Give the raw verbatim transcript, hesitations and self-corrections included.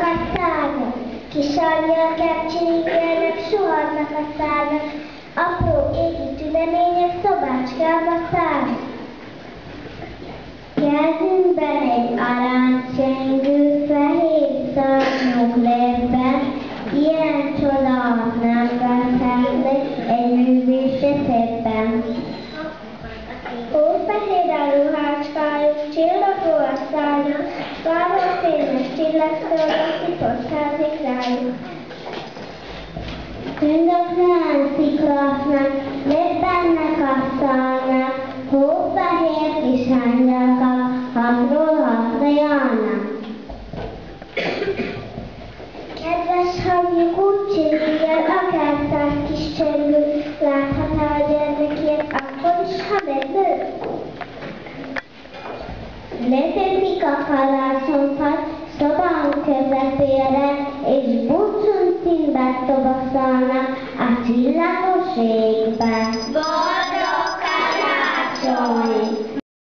Szárnyakat szállnak, kis angyalkák csilingelnek, suhannak a szárnak, apró égi tünemények szobácskába szállnak. Kezünkben egy aranycsengő, fehér szarnyok lebben, ilyen csodát nem veszhetnek egy művészetben. Hófehér a ruhácskájuk, csillagó a szárnyuk, barna fényes csillagszól a szipott házik rájuk. Tündöklően sziklasznak, lebbennek a szarnak, hófehér kis angyalkak, hatról hatra járnak. Kedves hangjuk úgy csillingel, akár száz kis csengő, láthatná a gyermekét, akkor is, ha megnő. Letetik a kalácsonkat szobánk közepére, és búcsúntinbe tobaszalnak a csillagos égbe.